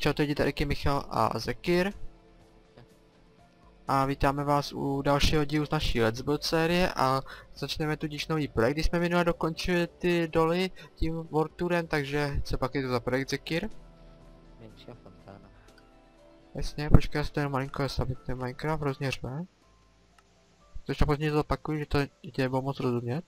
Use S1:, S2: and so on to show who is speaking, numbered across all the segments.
S1: čau lidi, tady je Michal a Zekir. A vítáme vás u dalšího dílu z naší Let's Build série a začneme tudíž nový projekt, když jsme minule dokončili ty doly tím World Tourem, takže co pak je to za projekt, Zekir?
S2: Menší fontána.
S1: Jasně, počkej, já si to jen malinko zastavit, ten Minecraft hrozně řve. Což to později zopakuju, že to tě nebylo moc rozumět.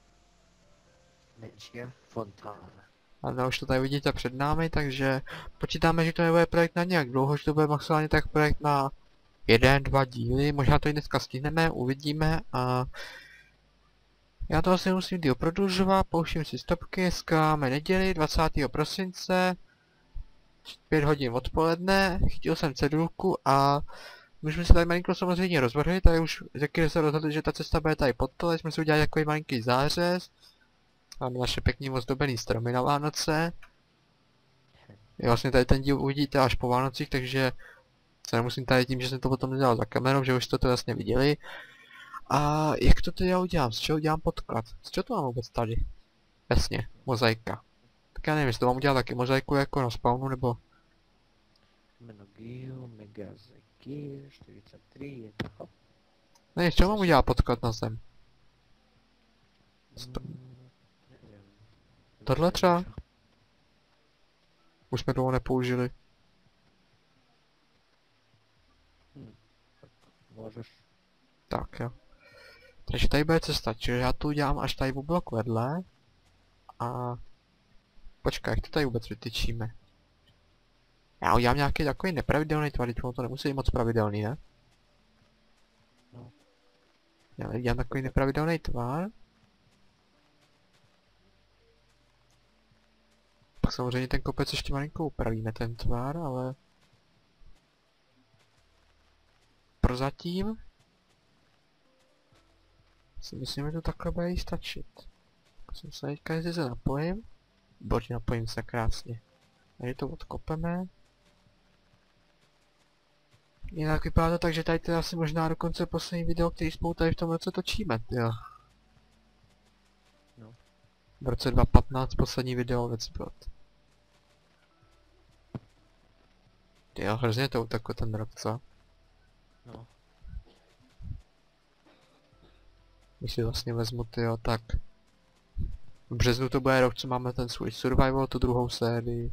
S2: Menší fontána.
S1: A už to tady vidíte před námi, takže počítáme, že to nebude projekt na nějak dlouho, že to bude maximálně tak projekt na 1-2 díly, možná to i dneska stihneme, uvidíme a já to asi musím díl prodlužovat, pouštím si stopky, dneska máme neděli 20. prosince, 5 hodin odpoledne, chytil jsem cedulku a můžeme se tady malinko samozřejmě rozvrhli, tady už Zekir se rozhodli, že ta cesta bude tady pod to, jsme si udělali takový malinký zářez. Máme naše pěkný ozdobený stromy na Vánoce. Vlastně tady ten díl uvidíte až po Vánocích, takže se nemusím tady tím, že jsem to potom nedělal za kamerou, že už jste to vlastně viděli. A jak to teda udělám? Z čeho udělám podklad? Z čeho to mám vůbec tady? Jasně, mozaika. Tak já nevím, jestli to mám udělat taky mozaiku jako na spawnu, nebo...
S2: Jméno Gil, Megazekir, 43, je to.
S1: Ne, z čeho mám udělat podklad na zem?
S2: Nevím.
S1: Tohle třeba? Už jsme dlouho nepoužili.
S2: Tak můžeš.
S1: Tak jo. Takže tady bude cesta, čiže já tu udělám až tady v blok vedle. A... Počkej, jak to tady vůbec vytyčíme? Já udělám nějaký takový nepravidelný tvar, teď to nemusí být moc pravidelný, ne?
S2: No.
S1: Já udělám takový nepravidelný tvar. Pak samozřejmě ten kopec ještě malinko upravíme ten tvar, ale... Prozatím... si myslím, že to takhle bude jí stačit. Jsem se teďka, jestli se napojím. Bože, napojím se krásně. Tady to odkopeme. Jinak vypadá to tak, že tady to je asi možná dokonce poslední video, který spolu tady v tom roce točíme, jo.
S2: No.
S1: V roce 2015 poslední video Let's Build. Jo, hrozně to utekl ten rok, co?
S2: No.
S1: Když si vlastně vezmu, tyjo, tak... V březnu to bude rok, co máme ten svůj survival, tu druhou sérii.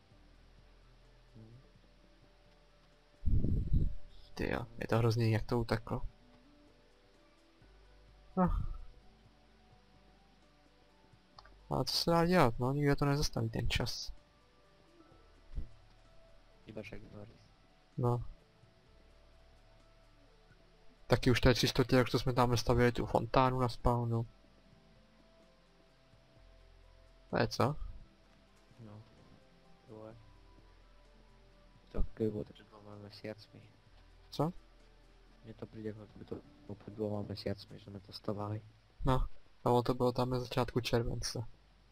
S1: Tyjo, je to hrozně, jak to uteklo. No. Ale co se dá dělat, no, nikdo to nezastaví ten čas.
S2: Iba však dvory.
S1: No. Taky už to je 300, jak to jsme tam stavili tu fontánu na spawnu. To je co?
S2: No. Dvoje. To bylo před 2 měsícmi.
S1: Co?
S2: Mně to přijde, jako by to bylo před 2 měsícmi, že jsme to stavali.
S1: No, ale to bylo tam na začátku července.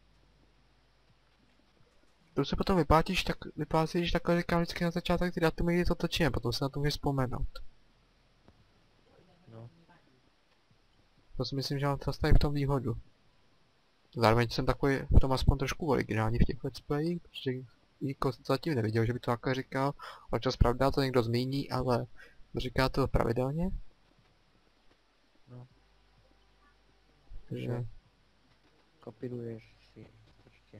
S1: To se potom vyplátíš, tak vyplácíš, takhle říkám vždycky na začátek ty datumy, kdy to točíme, potom se na to můžeš vzpomenout.
S2: No.
S1: To si myslím, že mám to tady v tom výhodu. Zároveň jsem takový v tom aspoň trošku originální v těch let's playích, protože nikdo zatím neviděl, že by to takhle říkal. Občas pravda to někdo zmíní, ale říká to pravidelně.
S2: No.
S1: Takže...
S2: Kopíruješ si určitě,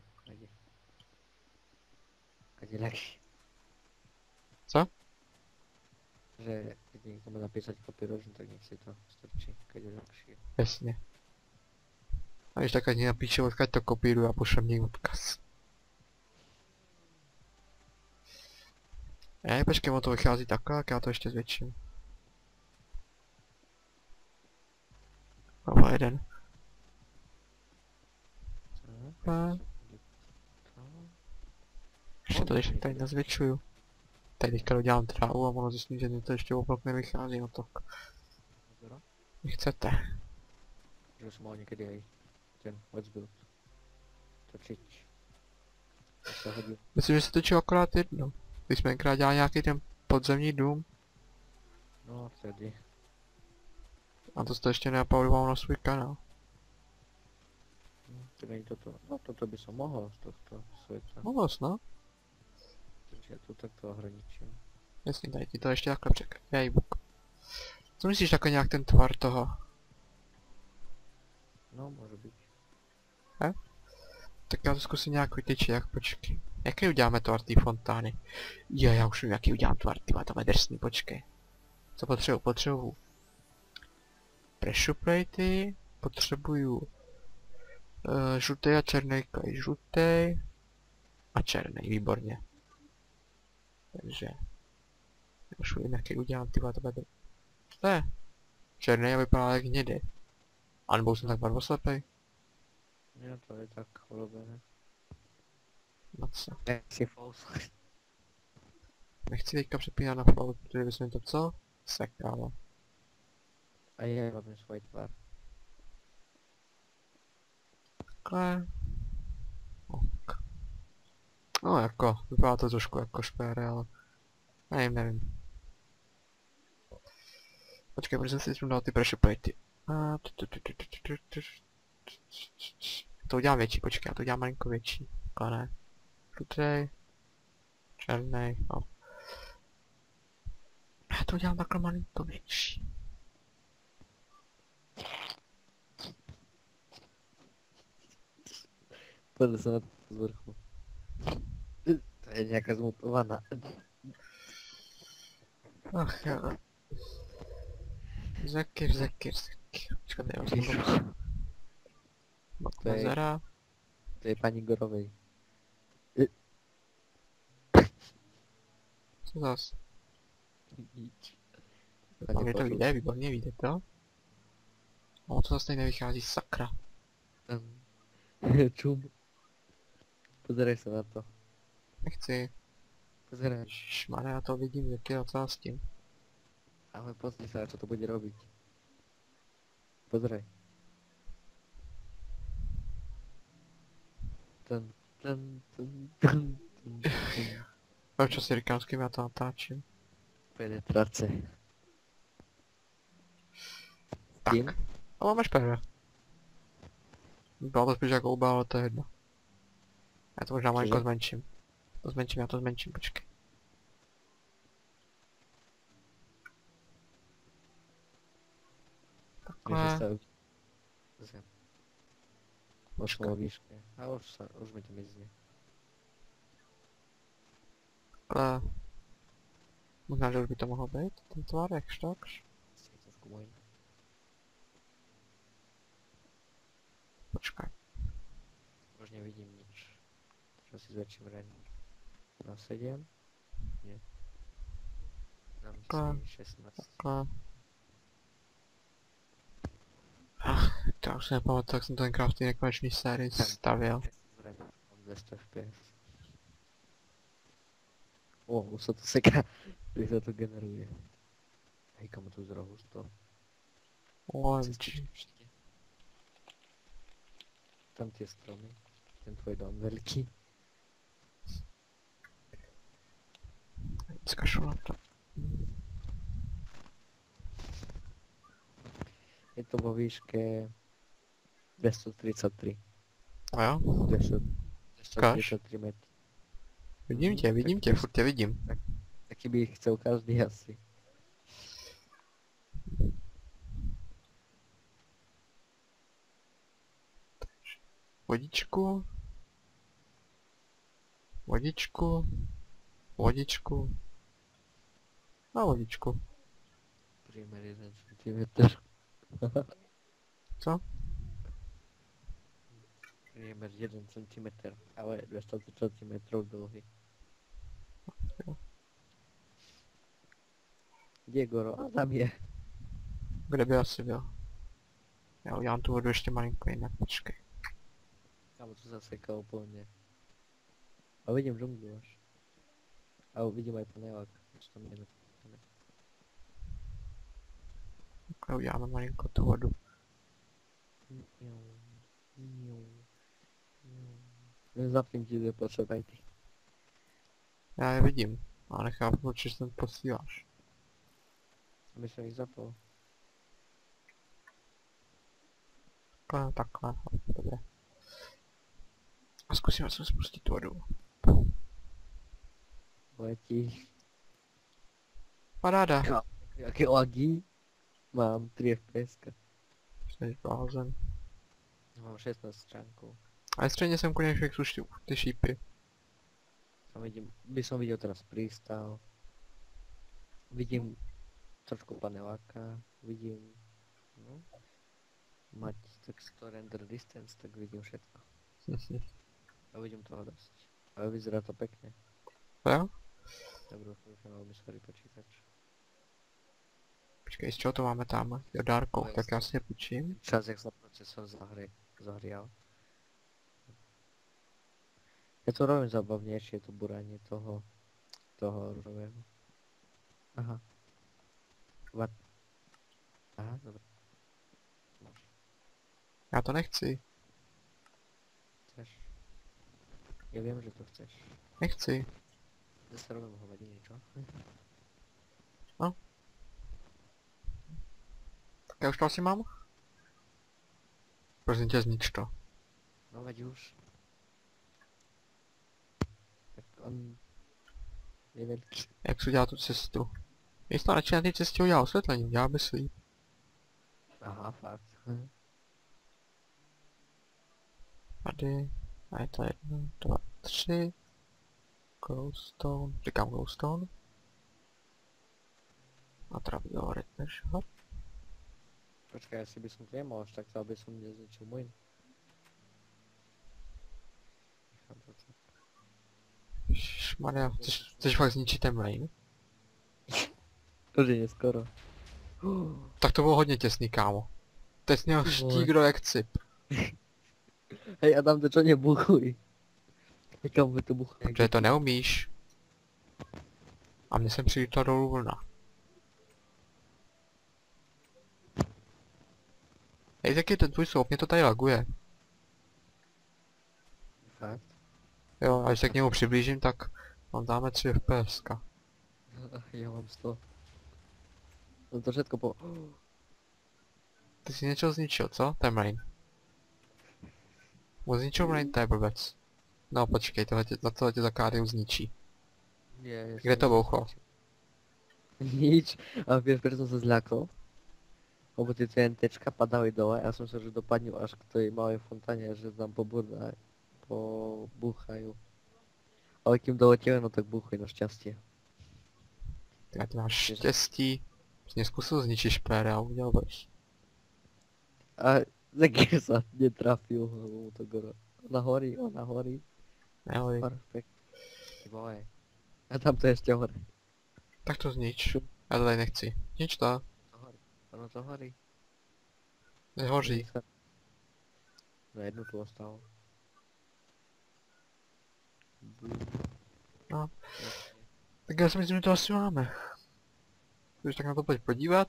S2: Kadě lepší.
S1: Co?
S2: Že když někomu napísať kopíruješ, tak nech si to strčí, kadě lepší.
S1: Jasně. A když tak ať napíše, odkud to kopíruju a pošlem něj odkaz. Počkej, ono to vychází takhle, jak já to ještě zvětším. Máme jeden. Ještě to ještě tady nazvětšuju. Tady teďka dodělám trávu a ono zjistím, že mi to ještě oblok nevychází, no tak. Chcete.
S2: Že už mal někdy aj ten Let's Build točiť. To se hodí.
S1: Myslím, že se točil akorát jedno. Když jsme tenkrát dělali nějaký ten podzemní dům.
S2: No vtedy.
S1: A to jste ještě neuploadoval na svůj kanál.
S2: To není toto. No toto by som mohol z tohto světa.
S1: Mohl, no.
S2: Já tu takto ohraničím.
S1: Jasně, daj ti to ještě takhle překryj, buk. Co myslíš jako nějak ten tvar toho?
S2: No, může být.
S1: Tak já to zkusím nějak vytyčit, jak počkej. Jaký uděláme tvar té fontány? Jo, já už vím, jaký udělám tvar, ty to je drsný, počkej. Co potřebuju? Potřebuju pressure platey, potřebuju žlutý a černý klej, žlutý a černý, výborně. Takže už vím, jaký udělám, ty to bude. Co to je? Černý a vypadá jak hnědý. A nebo jsem tak barvoslepej?
S2: Jo, to je tak holobené.
S1: No co?
S2: Nechci false.
S1: Nechci teďka přepínat na flow, protože bys mi to co? Sekalo.
S2: A já robím svůj tvar.
S1: Takhle. Ok. No jako, vypadá to trošku jako špére, ale... Nevím. Počkej, protože jsem si dal ty pressure platey. To udělám větší, počkej, já to udělám malinko větší. Takhle ne. Žlutej. Černej, no. Já to udělám takhle malinko větší.
S2: Podle se na to z vrchu. To je nějaká zmutovaná.
S1: Ach jo. Zekir. Počkej, já jsem to...
S2: To je-
S1: Mezera.
S2: To je paní Gorovej.
S1: Co zas?
S2: Nič.
S1: A mě to vyjde, výborně vyjde to. No to zase nevychází, sakra.
S2: Čum. Pozerej se na to.
S1: Nechci.
S2: Pozerej.
S1: Šmane, já to vidím, jak je docela s tím.
S2: Ale pozri se, co to bude robiť. Pozerej. Ten.
S1: Proč si říkám, s kým já to natáčím?
S2: Penetrace.
S1: Tak.
S2: Tím?
S1: A máme špere. Byla to spíš jako houba, ale to je jedno. Já to možná malinko
S2: Cože?
S1: zmenším. Já to zmenším, počkej. Takhle.
S2: Zem. Pošlo výšky. A už mi to mizne.
S1: Takhle. Možná, že už by to mohlo být, ten tvar, jakž takž.
S2: Je trošku můj.
S1: Počkej.
S2: Už nevidím nič. Čo si zväčším render. Na 7? Nie. Na
S1: Takhle.
S2: 16.
S1: Takhle. Ach, to já už se nepamatuji, jak jsem tenkrát v té nekonečné sérii stavěl.
S2: Mám 200 fps. O, už sa to seká. Když sa to generuje. Hej, komu tu z rohu to?
S1: OMG.
S2: Tam tie stromy. Ten tvoj dom veľký.
S1: Zkašlu na to.
S2: Je to vo výške 233.
S1: A jo?
S2: 233 metrů.
S1: Vidím tě, furt tě vidím.
S2: Taky by chcel každý asi.
S1: Vodičku. Vodičku. Vodičku. A vodičku.
S2: Priemer 1 cm.
S1: Co?
S2: Priemer 1 cm, ale 230 metrov dlhý.
S1: Jo.
S2: Kde Goro? A tam je.
S1: Kde by asi byl? Já udělám tu vodu ještě malinko jinak, počkej.
S2: Kámo, to zaseká úplne. A vidím džunglu až. A vidím aj panelák. Čo tam je.
S1: Takhle uděláme malinko tu vodu.
S2: Zapím ti zde potřebaj ty.
S1: Já je vidím, ale nechápu, proč sem posíláš.
S2: My jsem jich zapal.
S1: Takhle, dobře. A zkusíme se spustit vodu.
S2: Letí.
S1: Paráda.
S2: Jaké lagy? Mám 3 FPS.
S1: Jsi blázen.
S2: Mám 16 stránkov.
S1: A středně jsem konečně suštil ty šípy.
S2: By som videl teraz prístav. Vidím trošku paneláka. Vidím, no, mať takisto render distance, tak vidím všetko. A vidím toho dosť. Ale vyzerá to pekne.
S1: Jo?
S2: Dobrý, už mám veľmi starý počítač.
S1: Počkej, z čeho to máme tam? Jo, dárkou,
S2: No,
S1: tak já si je půjčím.
S2: Čas, jak sa procesor zahrial. Je to rovne zabavnejšie, to buranie toho rúžového. Aha. What? Aha, dobré.
S1: Já to nechci.
S2: Chceš? Ja viem, že to chceš.
S1: Nechci.
S2: Zase robím hovadiny, čo?
S1: Tak já už to asi mám? Prosím tě, znič to.
S2: No veď už. Tak on je veľký.
S1: Jak si udělá tu cestu? Jestli to radši na té cestě udělal osvětlení, udělal by si.
S2: Aha, fakt.
S1: Tady. A je to 1, 2, 3. Glowstone. Říkám glowstone. A Traveler Shop.
S2: Počkaj, asi by som to nemal až takto, aby som nezničil môj. Nechám to tak.
S1: Ježišmarja, chceš fakt zničit ten lane?
S2: To je neskoro.
S1: Tak to bylo hodně těsný, kámo. Teď jsi měl štígro jak cip.
S2: Hej, Adam, to čo nebuchuj. Někam by to buchlo.
S1: Protože to neumíš. A mně sem přilítla dolů vlna. Hej, jaký ten tvůj sloup, mě to tady laguje.
S2: Fakt?
S1: Jo, a když se k němu přiblížím, tak mám dáme 3 FPS.
S2: Ja mám 100. No to všetko po...
S1: Ty jsi něco zničil, co? Ten lane. Mu zničil lane, to je blbec. No počkej, na tohle tě za KDU zničí.
S2: Nie,
S1: Kde to bouchlo?
S2: Nič. A vieš, prečo som sa zľakol? Lebo tie TNTčka padali dole a ja som sa, že dopadnú až k tej malej fontáne, že tam pobúchajú. Ale kým doleteli, no tak búchajú na šťastie.
S1: Já ty máš štěstí. Jsi mě zkusil zničit špéry a udělal bys.
S2: A taky sa netrafil, lebo mu to goro. Ona horí.
S1: Nehoj.
S2: Perfekt. Ty vole. A tam to je ešte hore.
S1: Tak to znič. Já to tady nechci. Znič to.
S2: To horí. Ono to horí.
S1: Nehoří.
S2: Na jednu tu ostalo.
S1: No. Tak já si myslím, že to asi máme. Když tak na to pojď podívat.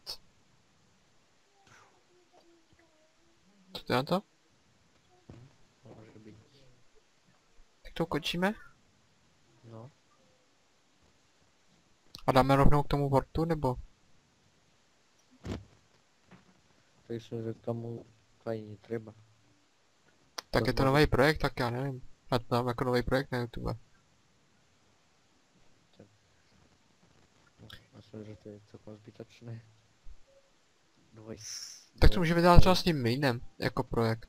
S1: Co to je na to?
S2: Môže byť.
S1: Tak to ukončíme?
S2: No.
S1: A dáme rovnou k tomu portu, nebo?
S2: Takže že k tomu to ani netreba.
S1: Tak
S2: To
S1: je to
S2: může-
S1: nový projekt, tak já nevím. A to dám jako nový projekt na YouTube.
S2: Myslím, že to je celkom zbytočné.
S1: Tak to můžeme dělat třeba s tím mainem, jako projekt.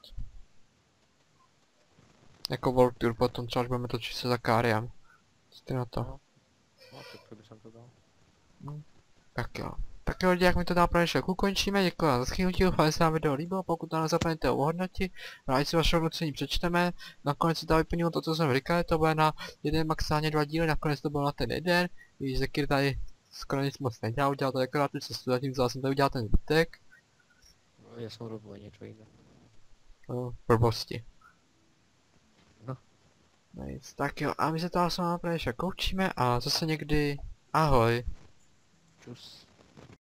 S1: Jako World Tour, potom třeba až budeme točit se za Káriem. Co ty na to?
S2: No, tak to by som to dal.
S1: Tak jo. Tak jo lidi, jak mi to dá pro dnešek ukončíme, děkuji za schrnutí, doufám, že se vám video líbilo, pokud to nezapomeňte ohodnotit, rádi si vaše hodnocení přečteme, nakonec se dá vyplnilo to, co jsem říkal, to bude na jeden, maximálně 2 díly, nakonec to bylo na ten jeden, když Zekir tady skoro nic moc nedělal, udělal to akorát tu cestu, zatímco jsem tady udělal ten zbytek.
S2: No, ja som robil niečo iné.
S1: No, blbosti.
S2: No.
S1: Nice. Tak jo, a my se to s vámi pro dnešek koučíme a zase někdy, ahoj.
S2: Čus.